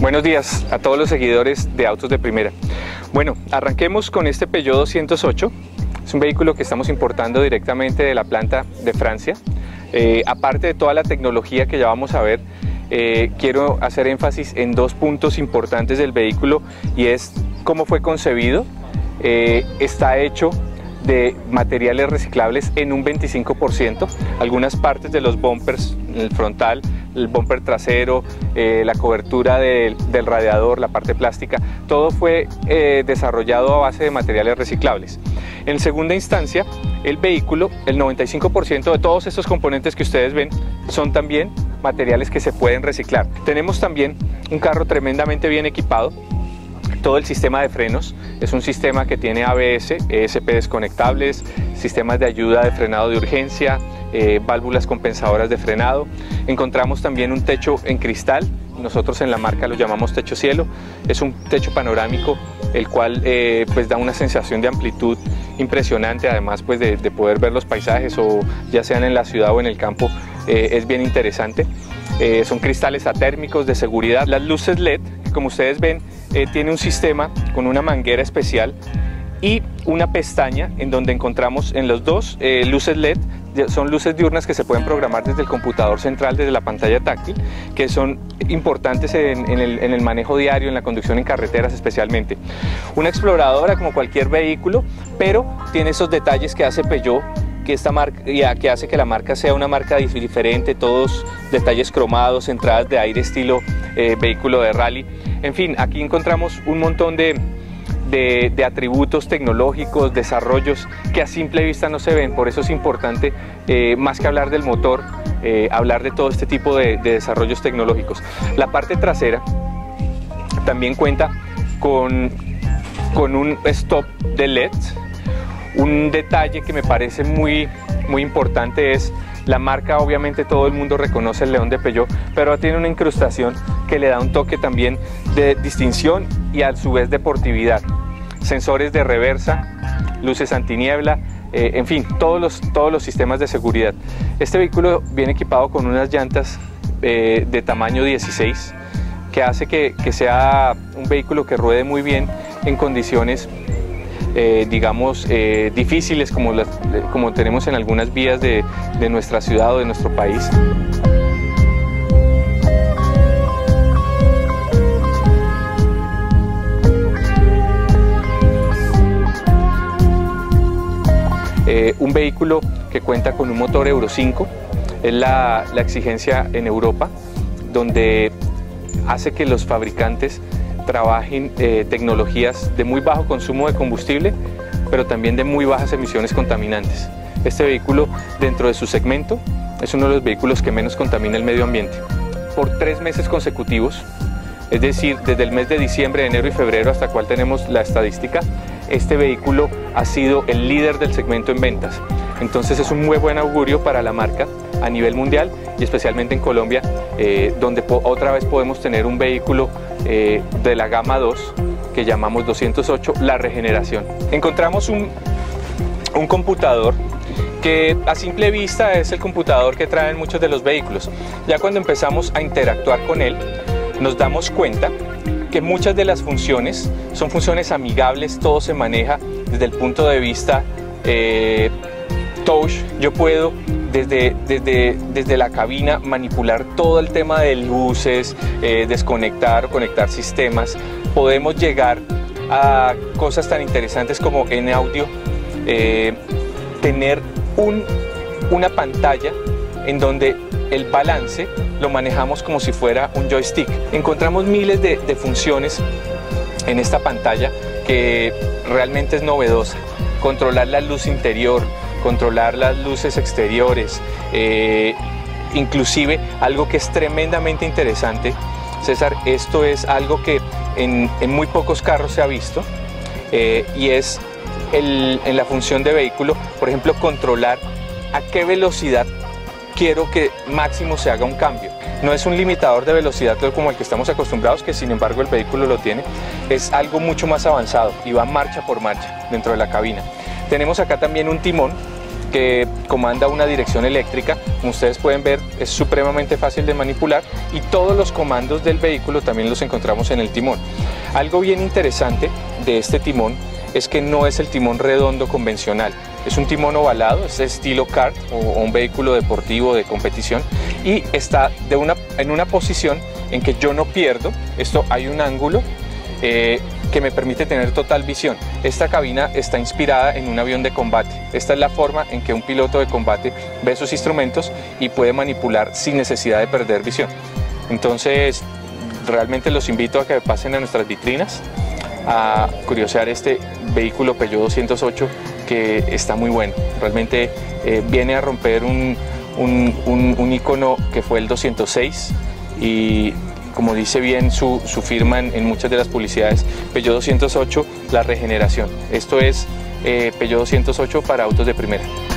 Buenos días a todos los seguidores de Autos de Primera. Bueno, arranquemos con este Peugeot 208. Es un vehículo que estamos importando directamente de la planta de Francia. Aparte de toda la tecnología que ya vamos a ver, quiero hacer énfasis en dos puntos importantes del vehículo, y es cómo fue concebido. Está hecho de materiales reciclables en un 25%. Algunas partes de los bumpers, el frontal, el bumper trasero, la cobertura del radiador, la parte plástica, todo fue desarrollado a base de materiales reciclables. En segunda instancia, el vehículo, el 95% de todos estos componentes que ustedes ven son también materiales que se pueden reciclar. Tenemos también un carro tremendamente bien equipado. Todo el sistema de frenos es un sistema que tiene ABS, ESP desconectables, sistemas de ayuda de frenado de urgencia, válvulas compensadoras de frenado. Encontramos también un techo en cristal, nosotros en la marca lo llamamos techo cielo. Es un techo panorámico, el cual pues da una sensación de amplitud impresionante, además pues de poder ver los paisajes, o ya sean en la ciudad o en el campo. Es bien interesante. Son cristales atérmicos de seguridad. Las luces LED, como ustedes ven, tiene un sistema con una manguera especial y una pestaña en donde encontramos en los dos luces LED. Son luces diurnas que se pueden programar desde el computador central, desde la pantalla táctil, que son importantes en el manejo diario, en la conducción en carreteras especialmente. Una exploradora como cualquier vehículo, pero tiene esos detalles que hace Peugeot, que hace que la marca sea una marca diferente, todos detalles cromados, entradas de aire estilo vehículo de rally. En fin, aquí encontramos un montón de atributos tecnológicos, desarrollos que a simple vista no se ven. Por eso es importante, más que hablar del motor, hablar de todo este tipo de desarrollos tecnológicos. La parte trasera también cuenta con un stop de LED. Un detalle que me parece muy importante es la marca. Obviamente todo el mundo reconoce el león de Peugeot, pero tiene una incrustación que le da un toque también de distinción y a su vez deportividad. Sensores de reversa, luces antiniebla, en fin, todos los sistemas de seguridad. Este vehículo viene equipado con unas llantas de tamaño 16, que hace que sea un vehículo que ruede muy bien en condiciones digamos difíciles como tenemos en algunas vías de nuestra ciudad o de nuestro país. Un vehículo que cuenta con un motor Euro 5, es la exigencia en Europa, donde hace que los fabricantes trabajen tecnologías de muy bajo consumo de combustible, pero también de muy bajas emisiones contaminantes. Este vehículo, dentro de su segmento, es uno de los vehículos que menos contamina el medio ambiente. Por 3 meses consecutivos, es decir, desde el mes de diciembre, enero y febrero, hasta cual tenemos la estadística, este vehículo ha sido el líder del segmento en ventas. Entonces es un muy buen augurio para la marca a nivel mundial, y especialmente en Colombia, donde otra vez podemos tener un vehículo de la gama 2 que llamamos 208, la regeneración. Encontramos un computador que a simple vista es el computador que traen muchos de los vehículos. Ya cuando empezamos a interactuar con él, nos damos cuenta que muchas de las funciones son funciones amigables. Todo se maneja desde el punto de vista touch. Yo puedo desde la cabina manipular todo el tema de luces, desconectar o conectar sistemas. Podemos llegar a cosas tan interesantes como en audio, tener una pantalla en donde el balance lo manejamos como si fuera un joystick. Encontramos miles de funciones en esta pantalla que realmente es novedosa. Controlar la luz interior, controlar las luces exteriores, inclusive algo que es tremendamente interesante, César, esto es algo que en muy pocos carros se ha visto, y es en la función de vehículo, por ejemplo, controlar a qué velocidad quiero que máximo se haga un cambio. No es un limitador de velocidad como el que estamos acostumbrados, que sin embargo el vehículo lo tiene. Es algo mucho más avanzado y va marcha por marcha dentro de la cabina. Tenemos acá también un timón que comanda una dirección eléctrica. Como ustedes pueden ver, es supremamente fácil de manipular y todos los comandos del vehículo también los encontramos en el timón. Algo bien interesante de este timón es que no es el timón redondo convencional, es un timón ovalado, es estilo kart o un vehículo deportivo de competición, y está en una posición en que yo no pierdo. Esto hay un ángulo que me permite tener total visión. Esta cabina está inspirada en un avión de combate. Esta es la forma en que un piloto de combate ve sus instrumentos y puede manipular sin necesidad de perder visión. Entonces, realmente los invito a que pasen a nuestras vitrinas a curiosear este vehículo Peugeot 208, que está muy bueno. Realmente viene a romper un icono que fue el 206, y como dice bien su firma en muchas de las publicidades, Peugeot 208, la regeneración. Esto es Peugeot 208 para autos de primera.